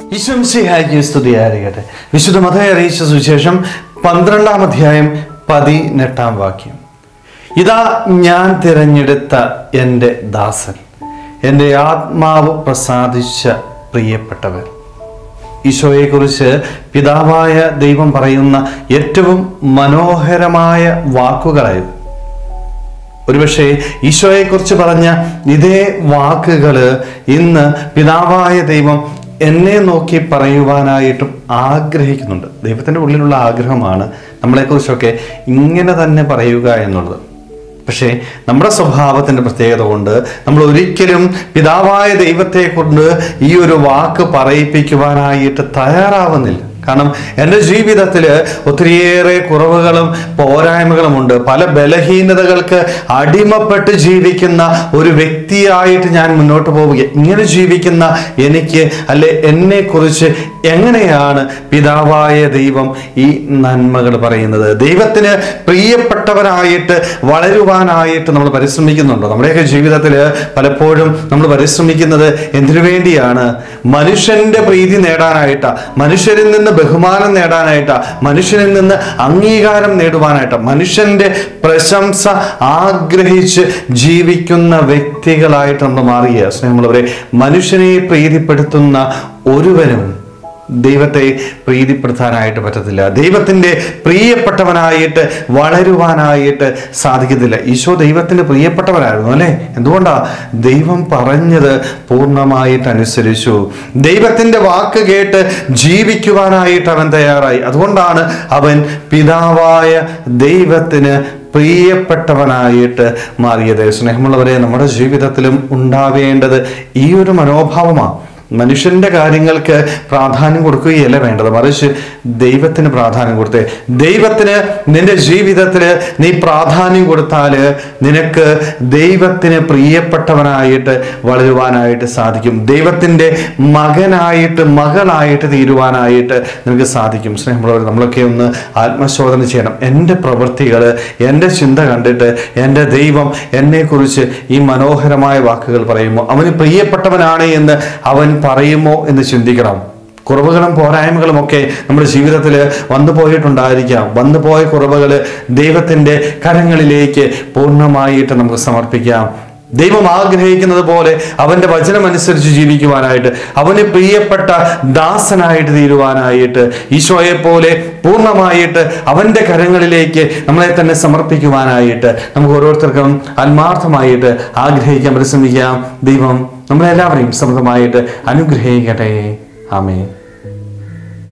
ഈശോമിശിഹായ്ക്ക് സ്തുതിയായിരിക്കട്ടെ. വിശുദ്ധ മത്തായി അറിയിച്ച സുവിശേഷം 12-ാം അധ്യായം 18-ാം വാക്യം. ഇതാ ഞാൻ തിരഞ്ഞെടുത്ത എൻ്റെ ദാസൻ, എൻ്റെ ആത്മാവ് പ്രസാദിച്ച പ്രിയപ്പെട്ടവൻ. ഈശോയെക്കുറിച്ച് പിതാവായ ദൈവം പറയുന്ന ഏറ്റവും മനോഹരമായ വാക്കുകളായത്. ഒരുപക്ഷെ ഈശോയെക്കുറിച്ച് പറഞ്ഞ ഇതേ വാക്കുകൾ ഇന്ന് പിതാവായ ദൈവം എന്നെ നോക്കി പറയുവാനായിട്ടും ആഗ്രഹിക്കുന്നുണ്ട്. ദൈവത്തിൻ്റെ ഉള്ളിലുള്ള ആഗ്രഹമാണ് നമ്മളെക്കുറിച്ചൊക്കെ ഇങ്ങനെ തന്നെ പറയുക എന്നുള്ളത്. പക്ഷേ നമ്മുടെ സ്വഭാവത്തിൻ്റെ പ്രത്യേകത കൊണ്ട് നമ്മൾ ഒരിക്കലും പിതാവായ ദൈവത്തെ കൊണ്ട് ഈ ഒരു വാക്ക് പറയിപ്പിക്കുവാനായിട്ട് തയ്യാറാവുന്നില്ല. കാരണം എൻ്റെ ജീവിതത്തിൽ ഒത്തിരിയേറെ കുറവുകളും പോരായ്മകളുമുണ്ട്. പല ബലഹീനതകൾക്ക് അടിമപ്പെട്ട് ജീവിക്കുന്ന ഒരു വ്യക്തിയായിട്ട് ഞാൻ മുന്നോട്ട് പോവുക. ഇങ്ങനെ ജീവിക്കുന്ന എനിക്ക് എന്നെക്കുറിച്ച് എങ്ങനെയാണ് പിതാവായ ദൈവം ഈ നന്മകൾ പറയുന്നത്? ദൈവത്തിന് പ്രിയപ്പെട്ടവരായിട്ട് വളരുവാനായിട്ട് നമ്മൾ പരിശ്രമിക്കുന്നുണ്ടോ? നമ്മുടെയൊക്കെ ജീവിതത്തിൽ പലപ്പോഴും നമ്മൾ പരിശ്രമിക്കുന്നത് എന്തിനു വേണ്ടിയാണ്? മനുഷ്യന്റെ പ്രീതി നേടാനായിട്ടാ, മനുഷ്യരിൽ നിന്ന് ബഹുമാനം നേടാനായിട്ടാ, മനുഷ്യനിൽ നിന്ന് അംഗീകാരം നേടുവാനായിട്ടാ, മനുഷ്യന്റെ പ്രശംസ ആഗ്രഹിച്ച് ജീവിക്കുന്ന വ്യക്തികളായിട്ട് നമ്മൾ മാറുക. സ്നേഹമുള്ളവരെ, മനുഷ്യനെ പ്രീതിപ്പെടുത്തുന്ന ഒരുവനും ദൈവത്തെ പ്രീതിപ്പെടുത്താനായിട്ട് പറ്റത്തില്ല. ദൈവത്തിൻ്റെ പ്രിയപ്പെട്ടവനായിട്ട് വളരുവാനായിട്ട് സാധിക്കത്തില്ല. ഈശോ ദൈവത്തിൻ്റെ പ്രിയപ്പെട്ടവനായിരുന്നു അല്ലേ? എന്തുകൊണ്ടാ? ദൈവം പറഞ്ഞത് പൂർണ്ണമായിട്ട് അനുസരിച്ചു. ദൈവത്തിൻ്റെ വാക്ക് കേട്ട് ജീവിക്കുവാനായിട്ട് അവൻ തയ്യാറായി. അതുകൊണ്ടാണ് അവൻ പിതാവായ ദൈവത്തിന് പ്രിയപ്പെട്ടവനായിട്ട് മാറിയത്. സ്നേഹമുള്ളവരെ, നമ്മുടെ ജീവിതത്തിലും ഉണ്ടാവേണ്ടത് ഈ ഒരു മനോഭാവമാണ്. മനുഷ്യന്റെ കാര്യങ്ങൾക്ക് പ്രാധാന്യം കൊടുക്കുകയല്ല വേണ്ടത്, മറിച്ച് ദൈവത്തിന് പ്രാധാന്യം കൊടുത്തേ. ദൈവത്തിന് നിന്റെ ജീവിതത്തിൽ നീ പ്രാധാന്യം കൊടുത്താൽ നിനക്ക് ദൈവത്തിന് പ്രിയപ്പെട്ടവനായിട്ട് വളരുവാനായിട്ട് സാധിക്കും. ദൈവത്തിൻ്റെ മകനായിട്ട് മകളായിട്ട് തീരുവാനായിട്ട് നിനക്ക് സാധിക്കും. സ്നേഹമുള്ളവർ, നമ്മളൊക്കെ ഒന്ന് ആത്മശോധന ചെയ്യണം. എൻ്റെ പ്രവൃത്തികൾ, എൻ്റെ ചിന്ത കണ്ടിട്ട് എൻ്റെ ദൈവം എന്നെക്കുറിച്ച് ഈ മനോഹരമായ വാക്കുകൾ പറയുമോ? അവന് പ്രിയപ്പെട്ടവനാണ് എന്ന് അവൻ പറയുമോ എന്ന് ചിന്തിക്കണം. കുറവുകളും പോരായ്മകളും ഒക്കെ നമ്മുടെ ജീവിതത്തിൽ വന്നു പോയിട്ടുണ്ടായിരിക്കാം. വന്നുപോയ കുറവുകൾ ദൈവത്തിൻ്റെ കരങ്ങളിലേക്ക് പൂർണ്ണമായിട്ട് നമുക്ക് സമർപ്പിക്കാം. ദൈവം ആഗ്രഹിക്കുന്നത് പോലെ അവൻ്റെ വചനമനുസരിച്ച് ജീവിക്കുവാനായിട്ട്, അവന് പ്രിയപ്പെട്ട ദാസനായിട്ട് തീരുവാനായിട്ട്, ഈശോയെ പോലെ പൂർണ്ണമായിട്ട് അവൻ്റെ കരങ്ങളിലേക്ക് നമ്മളെ തന്നെ സമർപ്പിക്കുവാനായിട്ട് നമുക്ക് ഓരോരുത്തർക്കും ആത്മാർത്ഥമായിട്ട് ആഗ്രഹിക്കാൻ പരിശ്രമിക്കാം. ദൈവം നമ്മളെല്ലാവരെയും സമൃദ്ധമായിട്ട് അനുഗ്രഹിക്കട്ടെ. ആമേൻ.